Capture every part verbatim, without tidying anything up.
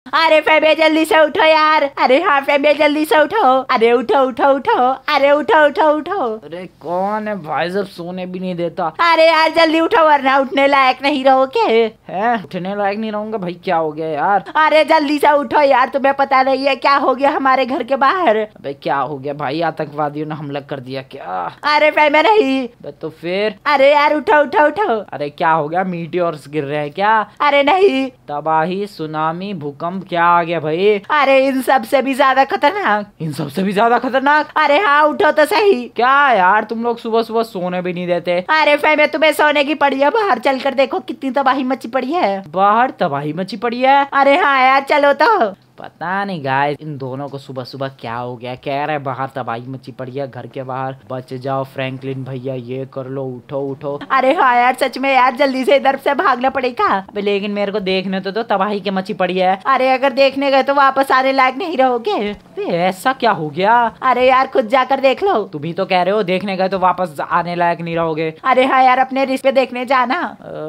अरे फेबे जल्दी से उठो यार। अरे हाँ फेबे जल्दी से उठो। अरे उठो उठो उठो। अरे उठो उठो उठो। अरे कौन है भाई साहब, सोने भी नहीं देता। अरे यार जल्दी उठो वरना उठने लायक नहीं रहोगे। है उठने लायक नहीं रहूंगा भाई, क्या हो गया यार? अरे जल्दी से उठो यार, तुम्हें पता नहीं है क्या हो गया हमारे घर के बाहर? अबे क्या हो गया भाई, आतंकवादियों ने हमला कर दिया क्या? अरे फेबे नहीं। तो फिर? अरे यार उठो उठो उठो। अरे क्या हो गया, मीटियोर्स गिर रहे हैं क्या? अरे नहीं। तबाही, सुनामी, भूकंप, क्या आ गया भाई? अरे इन सब से भी ज्यादा खतरनाक। इन सब से भी ज्यादा खतरनाक? अरे हाँ उठो तो सही। क्या यार तुम लोग सुबह सुबह सोने भी नहीं देते। अरे फेबे तुम्हें सोने की पड़ी है, बाहर चलकर देखो कितनी तबाही मची पड़ी है। बाहर तबाही मची पड़ी है? अरे हाँ यार चलो तो। पता नहीं गाइस, इन दोनों को सुबह सुबह क्या हो गया। कह रहे बाहर तबाही मची पड़ी है, घर के बाहर। बच जाओ फ्रैंकलिन भैया, ये कर लो, उठो उठो। अरे हाँ यार सच में यार, जल्दी से इधर से भागना पड़ेगा। अबे लेकिन मेरे को देखने तो, तो तबाही के मची पड़ी है। अरे अगर देखने गए तो वापस आने लायक नहीं रहोगे। ऐसा क्या हो गया? अरे यार खुद जाकर देख लो। तुम ही तो कह रहे हो देखने गए तो वापस आने लायक नहीं रहोगे। अरे हाँ यार अपने रिश्ते पे देखने जाना।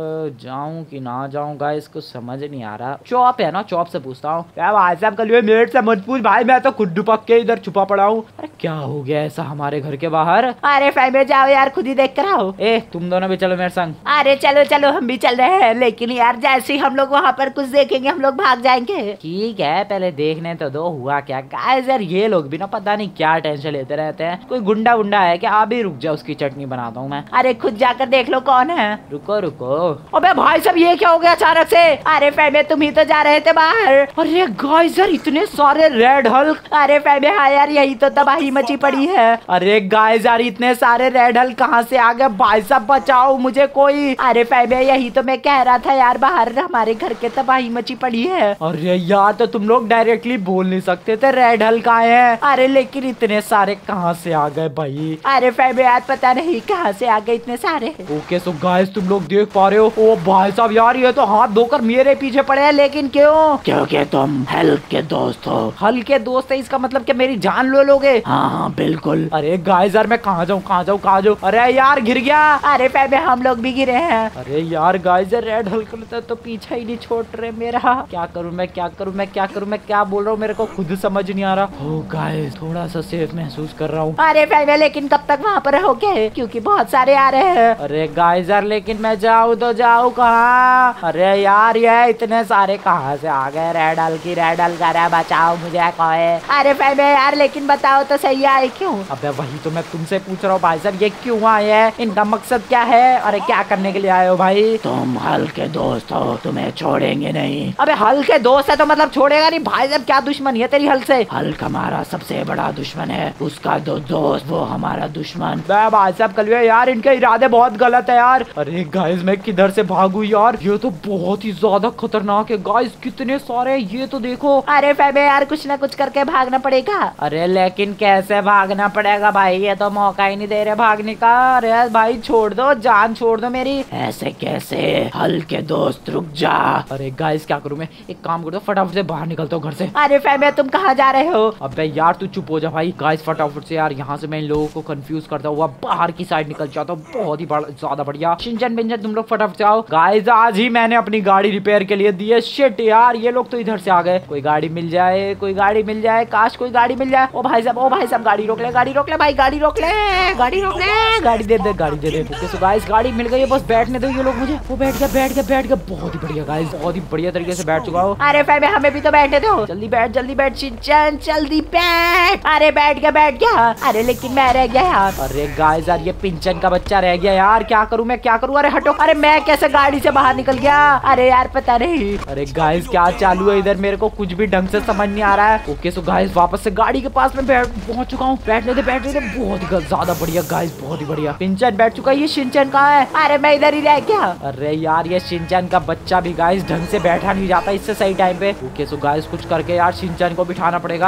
जाऊं कि ना जाऊं गाइस, कुछ समझ नहीं आ रहा। चौप है ना, चौप से पूछता हूँ। क्या भाई साहब कल मेरे से मत पूछ भाई, मैं तो खुद दुपक के इधर छुपा पड़ा हूँ। अरे क्या हो गया ऐसा हमारे घर के बाहर? अरे फेबे जाओ यार, खुद ही देख कर आओ। ए तुम दोनों भी चलो मेरे संग। अरे चलो चलो हम भी चल रहे हैं, लेकिन यार जैसे ही हम लोग वहाँ पर कुछ देखेंगे हम लोग भाग जाएंगे। ठीक है पहले देखने तो दो हुआ क्या। गाइस यार ये लोग भी ना पता नहीं क्या टेंशन लेते रहते हैं। कोई गुंडा गुंडा है क्या? अभी रुक जाओ, उसकी चटनी बनाता हूँ मैं। अरे खुद जाकर देख लो कौन है। रुको रुको। अबे भाई साहब ये क्या हो गया अचानक से? अरे फेबे तुम ही तो जा रहे थे बाहर। अरे गाइस यार इतने सारे रेड हल्क। अरे फेबे हाँ यार यही तो तबाही मची पड़ी है। अरे गाइस यार इतने सारे रेड हल्क कहाँ से आ गए? भाई साहब बचाओ मुझे कोई। अरे फेबे यही तो मैं कह रहा था यार, बाहर हमारे घर के तबाही मची पड़ी है। अरे यार तो तुम लोग डायरेक्टली बोल नहीं सकते थे रेड हल्क आए हैं? अरे लेकिन इतने सारे कहाँ से आ गए भाई? अरे फेबे यार पता नहीं कहाँ से आ गए इतने सारे। ओके सो गाइस तुम लोग देख पा रहे हो। ओ भाई साहब यार ये तो हाथ धोकर मेरे पीछे पड़े हैं, लेकिन क्यों? क्योंकि तुम हल्क के दोस्त हो। हल्क के दोस्त है इसका मतलब कि मेरी जान लो लोगे? हाँ हाँ बिल्कुल। अरे गाइस यार मैं कहाँ जाऊँ कहाँ जाऊँ कहाँ जाऊँ? अरे यार गिर गया। अरे फेबे हम लोग भी गिरे हैं। अरे यार गाइस यार रेड हल्क तो पीछा ही नहीं छोड़ रहे मेरा। क्या करूँ मैं क्या करूँ मैं क्या करूँ मैं क्या बोल रहा हूँ, मेरे को खुद समझ नहीं आ रहा। ओ गाइस थोड़ा सा सेफ महसूस कर रहा हूँ। अरे फेबे लेकिन कब तक वहाँ पर रहोगे, क्योंकि बहुत सारे आ रहे हैं। अरे गाइस यार लेकिन मैं जाऊँ तो जाऊँ कहाँ? अरे यार ये इतने सारे कहाँ से आ गए? रेड हल्क की रेड हल्क अरे बचाओ मुझे कोई। अरे फेबे यार लेकिन बताओ तो सही आए क्यों? अबे वही तो मैं तुमसे पूछ रहा हूँ भाई साहब, ये क्यों आए हैं? इनका मकसद क्या है? अरे क्या करने के लिए आए हो भाई? तुम हल्क के दोस्त हो, तुम्हें छोड़ेंगे नहीं। अबे हल्क के दोस्त है तो मतलब छोड़ेगा नहीं? भाई साहब क्या दुश्मनी है तेरी हल्क से? हल्क हमारा सबसे बड़ा दुश्मन है, उसका दो दोस्त वो हमारा दुश्मन। भाई साहब कल यार इनके इरादे बहुत गलत है यार। अरे गाइस मैं किधर से भागू यार? ये तो बहुत ही ज्यादा खतरनाक है गाइस, कितने सारे ये तो देखो। अरे फेबे यार कुछ ना कुछ करके भागना पड़ेगा। अरे लेकिन कैसे भागना पड़ेगा भाई? ये तो मौका ही नहीं दे रहे भागने का। अरे भाई छोड़ दो, जान छोड़ दो मेरी। ऐसे कैसे? हल्क के दोस्त रुक जा। अरे गाइस क्या करूं मैं? एक काम कर दो, फटाफट से बाहर निकलता हूँ घर से। अरे फेबे तुम कहाँ जा रहे हो? अबे यार तू चुप हो जा भाई। गाइस फटाफट से यार यहाँ से मैं इन लोगों को कंफ्यूज करता हुआ बाहर की साइड निकल जाता हूँ। बहुत ही ज्यादा बढ़िया। शिनचैन बिंचन तुम लोग फटाफट से आओ। गाइस आज ही मैंने अपनी गाड़ी रिपेयर के लिए दी है। शिट यार ये लोग तो इधर से आ गए। कोई गाड़ी मिल जाए, कोई गाड़ी मिल जाए, काश कोई गाड़ी मिल जाए। ओ भाई साहब ओ भाई साहब गाड़ी रोक ले, गाड़ी रोक ले भाई, गाड़ी रोक ले, गाड़ी रोक ले, गाड़ी दे दे, गाड़ी दे दे। ओके सो गाइस गाड़ी मिल गई है, बस बैठने दो ये लोग मुझे। वो बैठ गया बैठ गया बैठ गया। बहुत ही बढ़िया गाइस, बहुत ही बढ़िया तरीके से बैठ चुका हूँ। अरे फेबे हमें भी तो बैठने दो। जल्दी बैठ जल्दी बैठ शिनचैन जल्दी बैठ। अरे बैठ गया बैठ गया। अरे लेकिन मैं रह गया यार। अरे गाइस यार ये पिंचन का बच्चा रह गया यार, क्या करूँ मैं क्या करूँ? अरे हटो। अरे मैं कैसे गाड़ी से बाहर निकल गया? अरे यार पता नहीं। अरे गाइस क्या चालू है इधर? मेरे को कुछ भी ढंग से समझ नहीं आ रहा है। ओके सो गाइस वापस से गाड़ी के पास में बैठ पहुंच चुका हूँ। बैठने दे बैठने दे। बहुत ही ज्यादा बढ़िया गाइस, बहुत ही बढ़िया। पिंचन बैठ चुका है। ये शिनचैन कहाँ है? अरे मैं इधर ही रह गया। अरे यार ये शिनचैन का बच्चा भी गाइस ढंग से बैठा नहीं जाता इससे सही टाइम पे। ओके सो गाइस कुछ करके यार शिनचैन को बिठाना पड़ेगा।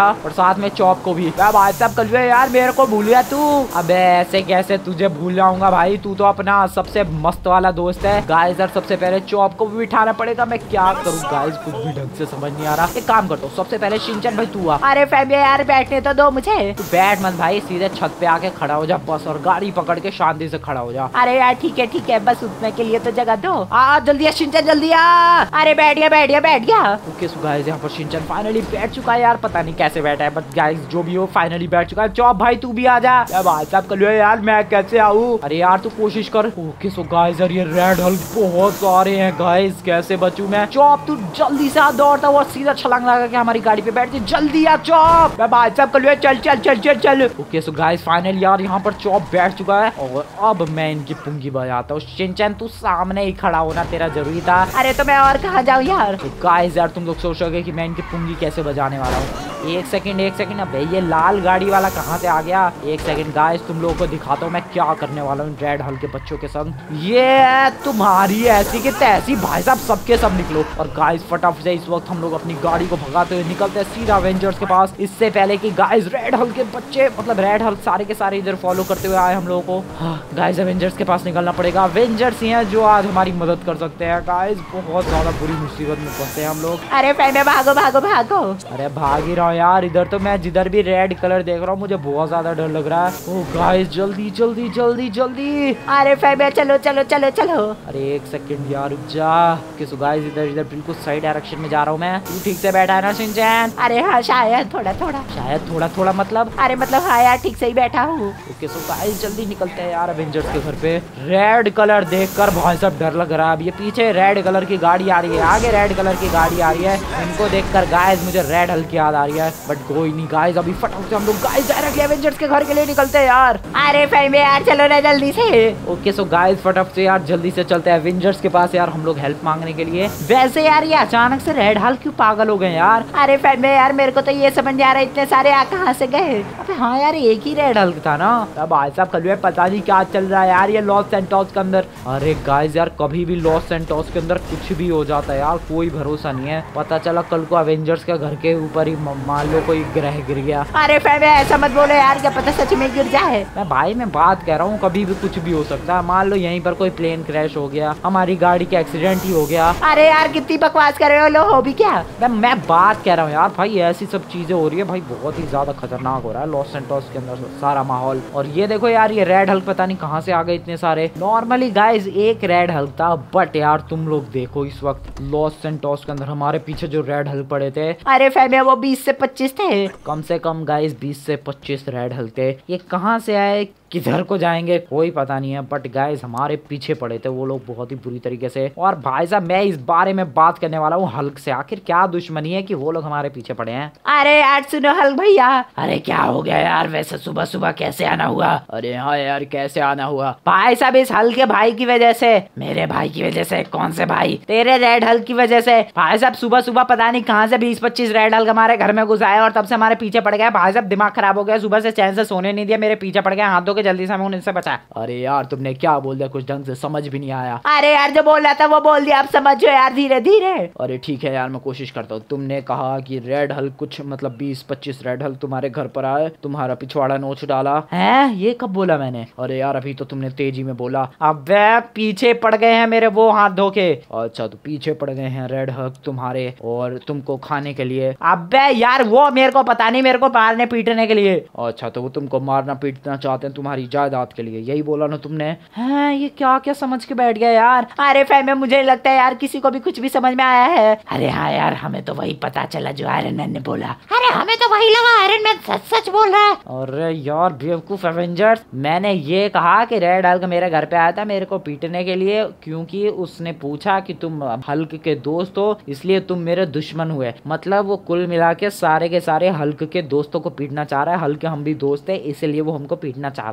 गया और साथ में चॉप को भी। भाई साहब कल यार मेरे को भूल गया तू। अबे ऐसे कैसे तुझे भूल जाऊंगा भाई, तू तो अपना सबसे मस्त वाला दोस्त है। गाइस यार सबसे पहले चॉप को भी बिठाना पड़ेगा। मैं क्या करूँ गाइस, कुछ भी ढंग से समझ नहीं आ रहा। एक काम करता हूँ, सबसे पहले शिनचैन भाई तू आ। अरे फैमिली यार बैठने तो दो मुझे। तू बैठ मत भाई, सीधे छत पे आके खड़ा हो जा बस, और गाड़ी पकड़ के शांति से खड़ा हो जा। अरे यार ठीक है ठीक है, बस उठने के लिए तो जगह दो। आ जल्दी शिनचैन जल्दी आ। अरे बैठ गया बैठ गया बैठ गया। ओके सो गाइस यहाँ पर शिनचैन फाइनली बैठ चुका है यार, पता नहीं कैसे बैठा है बट गाइस जो भी हो फाइनली बैठ चुका है। चॉप भाई तू भी आ जा। भाई साहब कल यार मैं कैसे आऊँ? अरे यार तू कोशिश कर। ओके सो गाइस यार ये रेड हल्क बहुत सारे हैं गाइस, कैसे बचूं मैं? चॉप तू जल्दी से आ, दौड़ता हुआ सीधा छलांग लगा के हमारी गाड़ी पे बैठ जा। जल्दी आ चॉप। भाई साहब कल चल चल चल चल चल। ओके सो गाइस फाइनली यार यहाँ पर चॉप बैठ चुका है और अब मैं इनकी पुंगी बजाता हूँ। शिनचैन तू सामने ही खड़ा होना तेरा जरूरी था। अरे तो मैं और कहाँ जाऊँ यार? तो गाइस यार तुम लोग सोचोगे कि मैं इनकी पुंगी कैसे बजाने वाला हूँ। एक सेकंड एक सेकंड, अबे ये लाल गाड़ी वाला कहाँ से आ गया? एक सेकंड गाइस तुम लोगों को दिखाता हूँ मैं क्या करने वाला हूँ रेड हल्क के बच्चों के संग। ये तुम्हारी ऐसी की तैसी। भाई साहब सबके सब निकलो और गाइस फटाफट से इस वक्त हम लोग अपनी गाड़ी को भगाते हुए निकलते हैं सीधा एवेंजर्स के पास। इससे पहले कि गाइस रेड हल्क के बच्चे मतलब रेड हल्क सारे के सारे इधर फॉलो करते हुए आए हम लोगों को। गाइस एवेंजर्स के पास निकलना पड़ेगा। एवेंजर्स ही हैं जो आज हमारी मदद कर सकते हैं। गाइस बहुत ज्यादा बुरी मुसीबत में फंसे हैं हम लोग। अरे फैमिली भागो भागो भागो। अरे भाग ही रहा हूँ यार, इधर तो मैं जिधर भी रेड कलर देख रहा हूँ मुझे बहुत ज्यादा डर लग रहा है। ओ गाइस जल्दी जल्दी जल्दी जल्दी। अरे फैमिली चलो चलो चलो चलो। अरे एक सेकंड यार रुक जा। किस गाइस इधर इधर बिल्कुल सही डायरेक्शन में जा रहा हूँ मैं। तू ठीक से बैठा है ना शिनचैन? अरे हाँ शायद थोड़ा थोड़ा। शायद थोड़ा थोड़ा मतलब? अरे मतलब हाँ यार ठीक से ही बैठा हूँ। ओके सो गाइस जल्दी निकलते हैं यार एवेंजर्स के घर पे। रेड कलर देखकर भाई साहब डर लग रहा है। अब ये पीछे रेड कलर की गाड़ी आ रही है, आगे रेड कलर की गाड़ी आ रही है। इनको देखकर गाइस मुझे रेड हल्क की याद आ रही है बट कोई नहीं गाइस, अभी फटाफट से हम लोग गाइस डायरेक्टली एवेंजर्स के घर के लिए निकलते हैं यार। अरे फैमिली यार चलो ना जल्दी से। ओके सो गाइस फटाफट से यार जल्दी से चलते हैं एवेंजर्स के पास यार हम लोग हेल्प मांगने के लिए। वैसे यार ये अचानक से रेड हल्क क्यों पागल हो गए यार? अरे फैमिली यार मेरे को तो ये समझ नहीं आ रहा इतने सारे आ कहाँ से गए? अबे हाँ यार एक ही रेड हल्क था ना। अब भाई साहब कल पता नहीं क्या चल रहा है यार ये लॉस सैंटोस के अंदर। अरे गाइस यार कभी भी लॉस सैंटोस के अंदर कुछ भी हो जाता है यार, कोई भरोसा नहीं है। पता चला कल को एवेंजर्स के घर के ऊपर ही मान लो कोई ग्रह गिर गया। अरे फैमिली ऐसा मत बोलो यार, क्या पता सच में गिर जाए। मैं भाई मैं बात कह रहा हूँ कभी भी कुछ भी हो सकता है। मान लो यहीं पर कोई प्लेन क्रैश हो गया, हमारी गाड़ी का एक्सीडेंट ही हो गया। अरे यार कितनी बकवास कर रहे हो, लो हो भी क्या? मैं, मैं बात कह रहा हूँ यार भाई ऐसी सब चीजें हो रही है भाई, बहुत ही ज्यादा खतरनाक हो रहा है लॉस सैंटोस के अंदर सारा माहौल। और ये देखो यार ये रेड हल्क पता नहीं कहाँ से आ गए इतने सारे। नॉर्मली गाइस एक रेड हल्क था बट यार तुम लोग देखो इस वक्त लॉस सैंटोस के अंदर हमारे पीछे जो रेड हल्क पड़े थे। अरे फैमिली वो बीस से पच्चीस थे। कम से कम गाइस बीस से पच्चीस रेड हल्क थे। ये कहाँ से आए किधर को जाएंगे कोई पता नहीं है बट गाइस हमारे पीछे पड़े थे वो लोग बहुत ही बुरी तरीके से। और भाई साहब मैं इस बारे में बात करने वाला हूँ हल्क से, आखिर क्या दुश्मनी है कि वो लोग हमारे पीछे पड़े हैं। अरे यार सुनो हल्क भैया। अरे क्या हो गया यार, वैसे सुबह सुबह कैसे आना हुआ? अरे हाँ यार कैसे आना हुआ? भाई साहब इस हल्क के भाई की वजह से। मेरे भाई की वजह से? कौन से भाई? तेरे रेड हल्क की वजह से। भाई साहब सुबह सुबह पता नहीं कहाँ से बीस पच्चीस रेड हल्क हमारे घर में घुस आए और तब से हमारे पीछे पड़ गया। भाई साहब दिमाग खराब हो गया, सुबह से चैन से सोने नहीं दिया, मेरे पीछे पड़ गया। हाथ धो के जल्दी से हमें उनसे बचा। अरे यार तुमने क्या बोल दिया, कुछ ढंग से समझ भी नहीं आया। अरे यार जो बोल रहा था वो बोल दिया, आप समझो यार धीरे धीरे। अरे ठीक है यार मैं कोशिश करता हूँ। तुमने कहा कि रेड हल्क कुछ मतलब बीस पच्चीस रेड हल्क तुम्हारे घर पर आए, तुम्हारा पिछवाड़ा नोच डाला है, ये कब बोला मैंने? अरे यार अभी तो तुमने तेजी में बोला। अब पीछे पड़ गए हैं मेरे वो हाथ धो के। अच्छा तो पीछे पड़ गए हैं रेड हल्क तुम्हारे और तुमको खाने के लिए। अबे यार वो मेरे को पता नहीं, मेरे को मारने पीटने के लिए। अच्छा तो वो तुमको मारना पीटना चाहते हैं तुम्हारी जायदाद के लिए, यही बोला ना तुमने? हैं ये क्या क्या समझ के बैठ गया यार। अरे फैमिली मुझे लगता है यार किसी को भी कुछ भी समझ में आया है। अरे हाँ यार हमें तो वही पता चला जो आयरन मैन ने बोला। अरे हमें तो वही लगा आयरन मैन सच सच बोल रहा है। अरे यार बेवकूफ एवेंजर्स, मैंने ये कहा कि रेड हल्क मेरे घर पे आया था मेरे को पीटने के लिए क्योंकि उसने पूछा कि तुम हल्क के दोस्त हो इसलिए तुम मेरे दुश्मन हुए। मतलब वो कुल मिला के सारे के सारे हल्क के दोस्तों को पीटना चाह रहा है। हल्क हम भी दोस्त है इसलिए वो हमको पीटना चाह रहा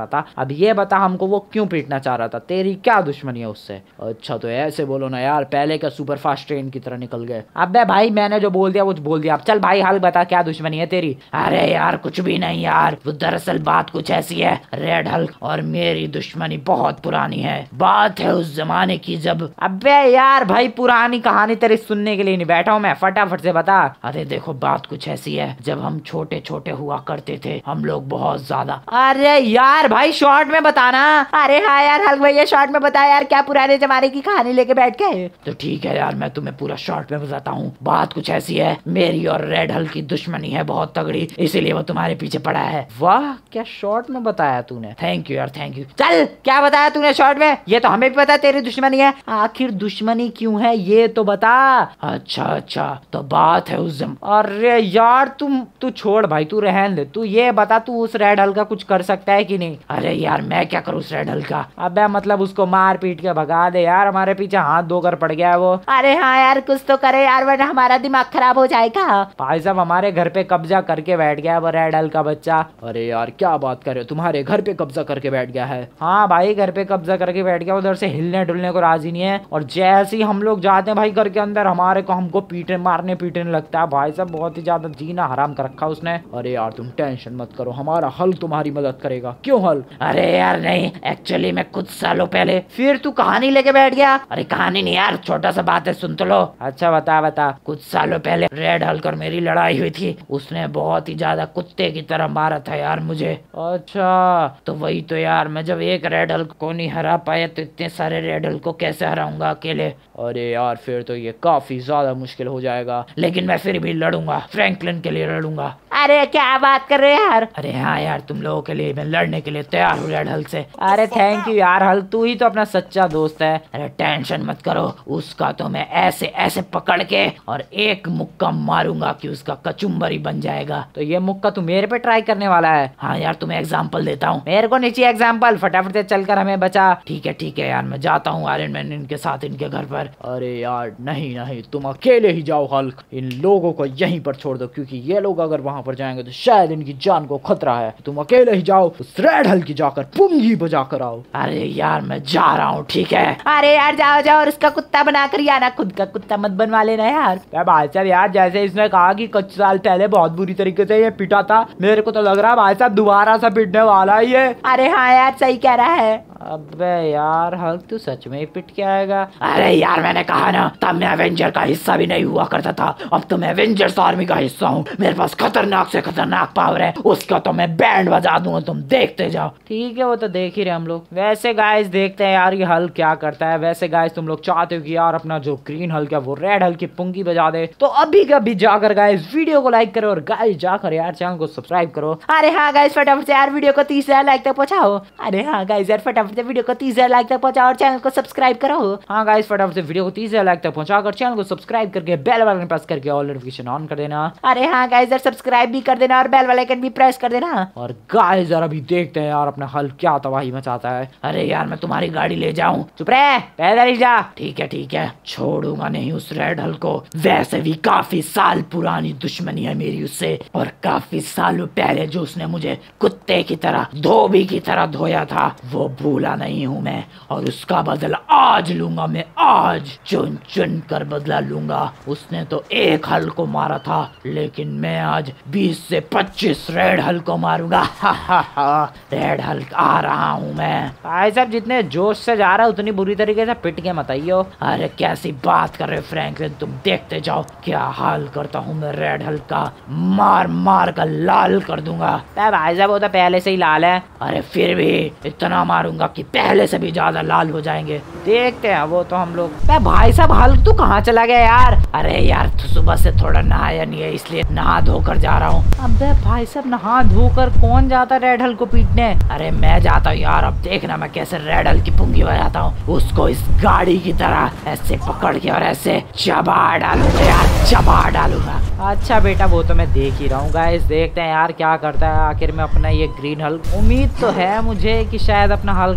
था। अब ये बता हमको वो क्यों पीटना चाह रहा था, तेरी क्या दुश्मनी है उससे? अच्छा तो ऐसे बोलो ना यार, पहले का सुपर फास्ट ट्रेन की तरह निकल गए। अबे भाई मैंने जो बोल दिया वो बोल दिया, अब चल भाई हाल बता क्या दुश्मनी है तेरी? अरे यार कुछ भी नहीं यार, वो दरअसल बात कुछ ऐसी है, रेड हल्क और मेरी दुश्मनी बहुत पुरानी है। बात है उस जमाने की जब। अबे यार भाई पुरानी कहानी तेरी सुनने के लिए नहीं बैठा हूँ मैं, फटाफट से बता। अरे देखो बात कुछ ऐसी है, जब हम छोटे छोटे हुआ करते थे हम लोग बहुत ज्यादा। अरे यार भाई शॉर्ट में बताना। अरे हाँ यार हल्क भैया शॉर्ट में बता यार, क्या पुराने जमाने की कहानी लेके बैठ गए? तो ठीक है यार मैं तुम्हें पूरा शॉर्ट में बताता हूँ। बात कुछ ऐसी है, मेरी और रेड हल्क की दुश्मनी है बहुत तगड़ी, इसीलिए वो तुम्हारे पीछे पड़ा है। वाह क्या शॉर्ट में बताया तूने। थैंक यू यार थैंक यू। चल क्या बताया तूने शॉर्ट में? ये तो हमें भी पता है तेरी दुश्मनी है, आखिर दुश्मनी क्यों है ये तो बता। अच्छा अच्छा तो बात है उस जम... अरे यार तुम तू छोड़ भाई, तू रहन दे, तू ये बता तू उस रेड हल्क का कुछ कर सकता है कि नहीं? अरे यार मैं क्या करूँ उस रेड हल्क का? अबे मतलब उसको मार पीट के भगा दे यार, हमारे पीछे हाथ धोकर पड़ गया है वो। अरे हाँ यार कुछ तो करे यार वरना हमारा दिमाग खराब हो जाएगा। भाई साहब हमारे घर पे कब्जा करके बैठ गया वो रेड हल्क का बच्चा। अरे यार क्या बात कर रहे हो, तुम्हारे घर पे कब्जा करके बैठ गया है? हाँ भाई घर पे कब्जा करके बैठ गया, उधर से हिलने डुलने को राजी नहीं है, और जैसे ही हम लोग जाते हैं भाई घर के अंदर हमारे को हमको पीटने मारने पीटने लगता है। भाई साहब बहुत ही ज्यादा जीना हराम कर रखा उसने। अरे यार तुम टेंशन मत करो, हमारा हल्क तुम्हारी मदद करेगा। क्यों हल्क? अरे यार नहीं, एक्चुअली मैं कुछ सालों पहले। फिर तू कहानी लेके बैठ गया? अरे कहानी नहीं यार, छोटा सा बात है सुन तो लो। अच्छा बता बता। कुछ सालों पहले रेड हल्क और मेरी लड़ाई हुई थी, उसने बहुत ही ज्यादा कुत्ते की तरह मारा था यार मुझे। अच्छा तो वही तो यार, मैं जब एक रेड हल्क को नहीं हरा पाया तो इतने सारे रेड हल्क को कैसे हराऊंगा अकेले? अरे यार फिर तो ये काफी ज्यादा मुश्किल हो जाएगा, लेकिन मैं फिर भी लड़ूंगा, फ्रैंकलिन के लिए लड़ूंगा। अरे क्या बात कर रहे यार? अरे हाँ यार तुम लोगों के लिए मैं लड़ने के लिए तैयार हूँ रेड हल्क से। अरे थैंक यू यार हल्क, तू ही तो अपना सच्चा दोस्त है। अरे टेंशन मत करो, उसका तो मैं ऐसे ऐसे पकड़ के और एक मुक्का मारूंगा कि उसका कचुम्बर ही बन जाएगा। तो ये मुक्का तू मेरे पे ट्राई करने वाला है? हाँ यार तुम्हें एग्जाम्पल देता हूँ। मेरे को नीचे एग्जाम्पल, फटाफट से चलकर हमें बचा। ठीक है ठीक है यार मैं जाता हूँ आयरन मैन इनके साथ इनके घर पर। अरे यार नहीं नहीं तुम अकेले ही जाओ हल्क, इन लोगों को यहीं पर छोड़ दो, क्योंकि ये लोग अगर वहां पर जाएंगे तो शायद इनकी जान को खतरा है। तुम अकेले ही जाओ, उस रेड हल्क की जाकर पुंगी बजा कर आओ। अरे यार मैं जा रहा हूँ ठीक है। अरे यार जाओ जाओ, और इसका कुत्ता बना कर आना, खुद का कुत्ता मत बनवा लेना यार। भाई साहब यार जैसे इसने कहा कि कुछ साल पहले बहुत बुरी तरीके से ये पिटा था, मेरे को तो लग रहा है भाई साहब दोबारा सा पिटने वाला है ये। अरे हाँ यार सही कह रहा है। अबे यार हल्क तू सच में ही पिट के आएगा? अरे यार मैंने कहा ना, तब मैं एवेंजर का हिस्सा भी नहीं हुआ करता था, अब तो मैं एवेंजर्स आर्मी का हिस्सा हूँ। मेरे पास खतरनाक से खतरनाक पावर है, उसका तो मैं बैंड बजा दूंगा, तुम देखते जाओ। ठीक है वो तो देख ही रहे हम लोग। वैसे गाइस देखते हैं यार ये हल्क क्या करता है। वैसे गाइस तुम लोग चाहते हो कि यार अपना जो ग्रीन हल्क है वो रेड हल्क की पुंगी बजा दे, तो अभी कभी जाकर गाइस वीडियो को लाइक करो और गाइस जाकर यार चैनल को सब्सक्राइब करो। अरे हाँ गाइस फटाफट से यार वीडियो को तीस हजार लाइक तक पहुंचाओ। अरे हाँ गाइस यार फटाफट से वीडियो को तीस हजार लाइक तक पहुंचाओ और चैनल को सब्सक्राइब करो। हाँ गाइस फटाफट से वीडियो को तीस हजार लाइक तक पहुंचाकर चैनल को सब्सक्राइब करके बेल वाला प्रेस करके ऑल नोटिफिकेशन ऑन कर देना। अरे हाँ गाइस यार सब्सक्राइब भी कर देना और बेल वाला आइकन भी प्रेस कर देना। और गाइस यार अभी देखते हैं यार अपना हल्क क्या तबाही मचाता है। अरे यार मैं तुम्हारी गाड़ी ले जाऊं? चुप रहे, पैदल ही जा। ठीक है ठीक है, छोड़ूंगा नहीं उस रेड हल्क को। वैसे भी काफी साल पुरानी दुश्मनी है मेरी उससे, और काफी सालों पहले जो उसने मुझे कुत्ते की तरह धोबी की तरह धोया था वो भूला नहीं हूँ मैं, और उसका बदला आज लूंगा मैं, आज चुन चुन कर बदला लूंगा। उसने तो एक हल्क को मारा था, लेकिन मैं आज बीस से पच्चीस रेड हल्क को मारूंगा। हा हा हा, रेड हल्क आ रहा हूँ मैं। भाई साहब जितने जोश से जा रहा है उतनी बुरी तरीके से पिट के मत आइयो। अरे कैसी बात कर रहे फ्रैंकलिन, तुम देखते जाओ क्या हाल करता हूँ मैं रेड हल्क का, मार मार कर लाल कर दूंगा। भाई साहब वो तो पहले से ही लाल है। अरे फिर भी इतना मारूंगा कि पहले से भी ज्यादा लाल हो जाएंगे। देखते हैं वो तो हम लोग। भाई साहब हल्क तू कहाँ चला गया यार? अरे यार तो सुबह से थोड़ा नहाया नहीं है इसलिए नहा धोकर जा रहा हूँ। अबे भाई साहब नहा धोकर कौन जाता है रेड हल्क को पीटने? अरे मैं जाता हूँ यार, अब देखना मैं कैसे रेड हल्क की पुंगी बजाता हूँ। उसको इस गाड़ी की तरह ऐसे पकड़ के और ऐसे चबा डालूंगा यार, चबा डालूंगा। अच्छा बेटा वो तो मैं देख ही रहा हूँ। गाइस देखते हैं यार क्या करता है आखिर में अपना ये ग्रीन हल्क। उम्मीद तो है मुझे कि शायद अपना हल्क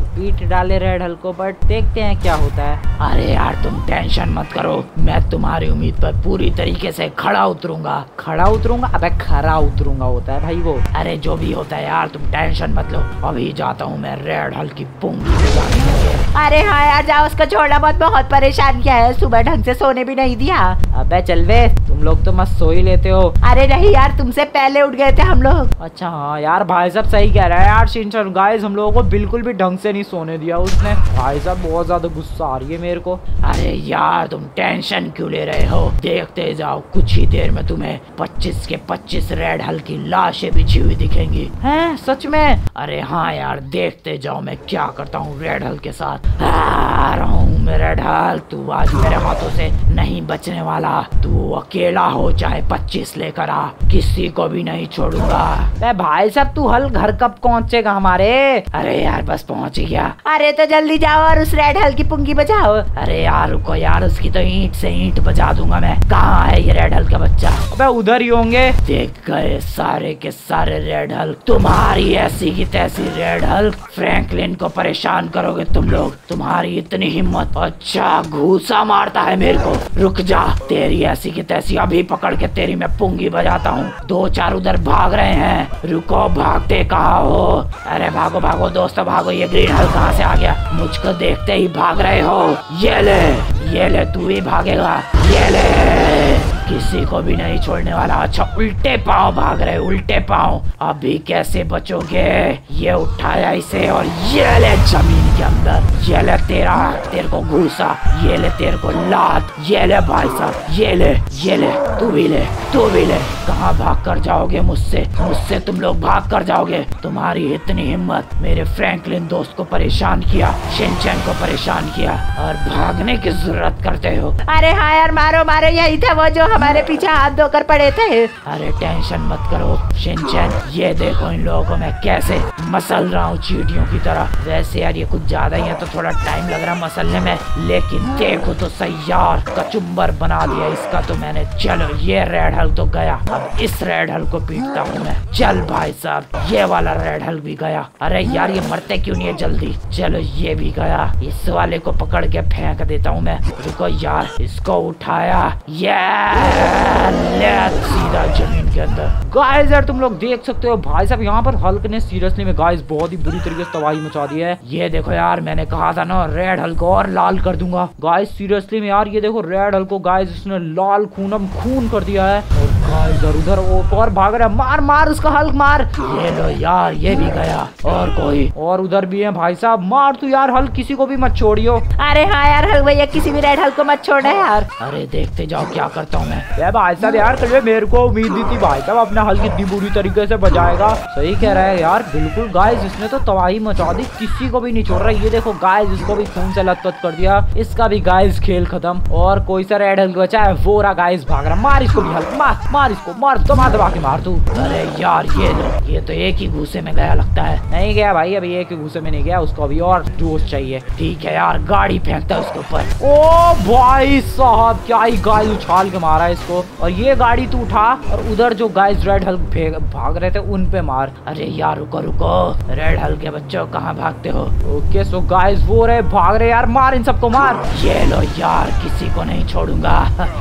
पीट डाले रेड हल्क को, बट देखते हैं क्या होता है। अरे यार तुम टेंशन मत करो, मैं तुम्हारी उम्मीद पर पूरी तरीके से खड़ा उतरूंगा। खड़ा उतरूंगा? अबे खरा उतरूंगा होता है भाई वो। अरे जो भी होता है यार तुम टेंशन मत लो, अभी जाता हूँ मैं रेड हल्क की पूंगी बजाने के लिए। अरे हाँ यार जाओ, उसको छोड़ना मत, बहुत परेशान किया है, सुबह ढंग से सोने भी नहीं दिया। अबे चल बे, तुम लोग तो मस्त सो ही लेते हो। अरे नहीं यार, तुमसे पहले उठ गए थे हम लोग। अच्छा हाँ यार, भाई साहब सही कह रहा है यार शिनचैन। गाइस हम लोगों को बिल्कुल भी ढंग से नहीं सोने दिया उसने। भाई साहब बहुत ज्यादा गुस्सा आ रही है मेरे को। अरे यार तुम टेंशन क्यों ले रहे हो, देखते जाओ कुछ ही देर में तुम्हें पच्चीस के पच्चीस रेड हल्क की लाशें बिछी हुई दिखेंगी। हैं सच में? अरे हाँ यार देखते जाओ मैं क्या करता हूँ रेड हल्क के साथ। आ रहा हूँ मैं रेड हल्क, तू आज मेरे हाथों से नहीं बचने वाला। तू अकेला हो चाहे पच्चीस लेकर आ, किसी को भी नहीं छोड़ूंगा। भाई साहब तू हल्क घर कब पहुँचेगा हमारे? अरे यार बस पहुँच ही गया। अरे तो जल्दी जाओ और उस रेड हल्क की पुंगी बजाओ। अरे यार रुको यार, उसकी तो ईंट से ईंट बजा दूंगा मैं। कहाँ है ये रेड हल्क का बच्चा? अबे उधर ही होंगे। देख गए सारे के सारे रेड हल्क। तुम्हारी ऐसी की तैसी रेड हल्क, फ्रैंकलिन को परेशान करोगे तुम लोग? तुम्हारी इतनी हिम्मत? अच्छा घूसा मारता है मेरे को। रुक जा, तेरी ऐसी की तैसी अभी पकड़ के तेरी मैं पुंगी बजाता हूँ। दो चार उधर भाग रहे हैं, रुको भागते कहाँ हो? अरे भागो भागो दोस्तों भागो, ये ग्रीन हल्क कहाँ से आ गया? मुझको देखते ही भाग रहे हो। ये ले ये ले, तू ही भागेगा। ये ले, किसी को भी नहीं छोड़ने वाला। अच्छा उल्टे पाँव भाग रहे, उल्टे पाँव। अभी कैसे बचोगे? ये उठाया इसे और ये ले जमीन के अंदर। ये ले तेरा तेरे को घूसा, ये ले तेरे को लात, ये ले भाई साहब, ये ले ये ले, तू भी ले तू भी ले। कहाँ भाग कर जाओगे मुझसे? मुझसे तुम लोग भाग कर जाओगे? तुम्हारी इतनी हिम्मत, मेरे फ्रैंकलिन दोस्त को परेशान किया, शिनचैन को परेशान किया और भागने की जरूरत करते हो? अरे हाँ यार मारो मारो, यही था वो जो हमारे पीछे हाथ धोकर पड़े थे। अरे टेंशन मत करो शिनचैन, ये देखो इन लोगों को मैं कैसे मसल रहा हूँ चींटियों की तरह। वैसे यार ये कुछ ज्यादा ही है तो थोड़ा टाइम लग रहा मसलने में, लेकिन देखो तो सही यार, कचुम्बर बना दिया इसका तो मैंने। चलो ये रेड हल्क तो गया, अब इस रेड हल्क को पीटता हूँ मैं। चल भाई साहब, ये वाला रेड हल्क भी गया। अरे यार ये मरते क्यों नहीं है जल्दी? चलो ये भी गया, इस वाले को पकड़ के फेंक देता हूँ मैं। रुको यार, इसको उठाया, ये सीधा जमीन के अंदर। गाइस यार तुम लोग देख सकते हो भाई साहब यहाँ पर हल्क ने सीरियसली में गाइस बहुत ही बुरी तरीके से तबाही मचा दी है। ये देखो यार, मैंने कहा था ना रेड हल्क को और लाल कर दूंगा। गाइस सीरियसली में यार ये देखो रेड हल्क को गाइस उसने लाल खूनम खून कर दिया है। और गाइस इधर उधर और भाग रहा है, मार मार उसका हल्क मार। ये लो यार, ये भी गया। और कोई? और उधर भी है भाई साहब, मार तू यार हल्क, किसी को भी मत छोड़ियो। अरे हाँ यार हल्क भैया, किसी भी रेड हल्क को मत छोड़ना यार। अरे देखते जाओ क्या करता हूँ मैं। भाई साहब यार कल मेरे को उम्मीद नहीं थी भाई साहब अपना हल्क इतनी बुरी तरीके से बजाएगा। सही कह रहा है यार, बिल्कुल गाइस इसने तो तबाही मचा दी, किसी को भी नहीं छोड़ रहा। ये देखो गाइस इसको भी खून से लथपथ कर दिया, इसका भी गाइस खेल खत्म। और कोई सा रेड हल्क बचा है, वो रहा गाइस भाग रहा। मार इसको भी हल्क, मार मार इसको, मार दबा दबा के मार तू। अरे यार ये लो, ये तो एक ही घूसे में गया लगता है। नहीं गया भाई, अभी एक ही घूसे में नहीं गया, उसको अभी और जोश चाहिए। ठीक है यार, गाड़ी फेंकता है उसके ऊपर। ओ भाई साहब क्या ही गाइस उछाल के मारा है इसको। और ये गाड़ी तू उठा और उधर जो गाइस रेड हल्क भाग रहे थे उन पे मार। अरे यार रुको रुको, रेड हल्क के बच्चों कहाँ भागते हो? ओके सो गाइस वो रहे भाग रहे यार, मार इन सबको मार। ये लो यार, किसी को नहीं छोड़ूंगा।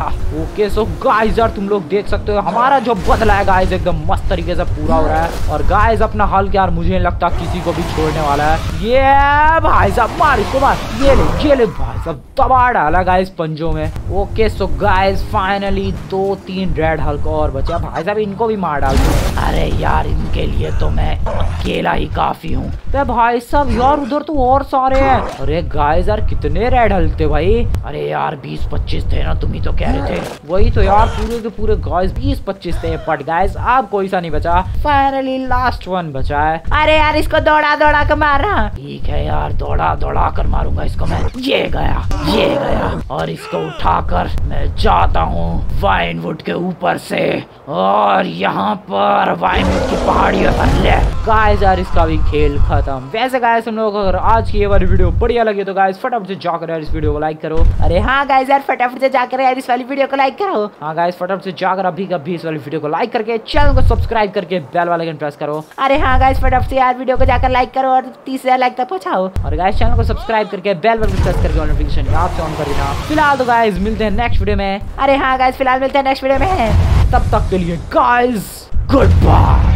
ओके सो गाइस यार तुम लोग देख सकते हो हमारा जो बदला है गाइस एकदम मस्त तरीके से पूरा हो रहा है। और गाइस अपना हल्क यार मुझे नहीं लगता किसी को भी छोड़ने वाला है। ये भाई साहब मार इसको, मार। ये ले ये ले भाई साहब, दबा डाला गाइस पंजों में। ओके सो गाइस फाइनली दो तीन रेड हल्क और बचा। भाई साहब इनको भी मार डाल दो। अरे यार इनके लिए तो मैं अकेला ही काफी हूँ। भाई साहब यार उधर तो और सारे हैं। अरे गाइस यार कितने रेड हल्क थे भाई? अरे यार बीस पच्चीस थे ना, तुम ही तो कह रहे थे। वही तो यार, पूरे के पूरे गाइस बीस पच्चीस थे। बट गाइस अब कोई सा नहीं बचा, फाइनली लास्ट वन बचा है। अरे यार इसको दौड़ा दौड़ा कर मारना। ठीक है यार, दौड़ा दौड़ा कर मारूंगा इसको मैं। ये गया ये गया, और इसको उठाकर मैं जाता हूँ वाइनवुड के ऊपर से। और यहाँ पर वाइनवुड की पहाड़ियों पर ले गाइस यार इसका भी खेल खत्म। वैसे गाइस हम लोग अगर आज की ये वाली वीडियो बढ़िया लगी तो गाइस फटाफट से जाकर यार इस वीडियो को लाइक करो। अरे हाँ गाइस यार फटाफट से जाकर यार इस वाली वीडियो को लाइक करो। हाँ गाइस फटाफट से जाकर अभी का भी इस वाली वीडियो को लाइक करके चैनल को सब्सक्राइब करके बेल वाले आइकन प्रेस करो। अरे हाँ गाइस फटाफट से यार वीडियो को जाकर लाइक करो और तीस हजार लाइक तक पहुंचाओ। और गाइस चैनल को सब्सक्राइब करके बेल बटन प्रेस करके नोटिफिकेशन याद से ऑन कर देना। फिलहाल तो गाइस मिलते हैं नेक्स्ट वीडियो में। अरे हाँ गाइस फिलहाल मिलते हैं नेक्स्ट वीडियो में। तब तक के लिए गाइस गुड बाय।